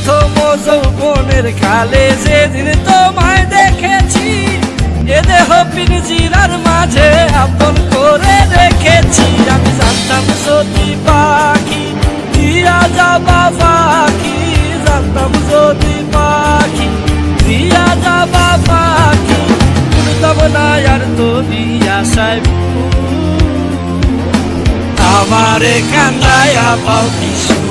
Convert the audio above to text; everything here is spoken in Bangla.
প্রথম যৌবনের কালে যেদিন তোমায় দেখেছি, এ দেহ পিঞ্জিরার মাঝে আপন করে রেখেছি। আমি জানতাম যদি পাখি দিয়া যাবা পাখি, জানতাম যদি পাখি দিয়া যাবা পাখি, উড়তাম না আর তোরই আশায় আমারে কান্দায়া পাও কিছু।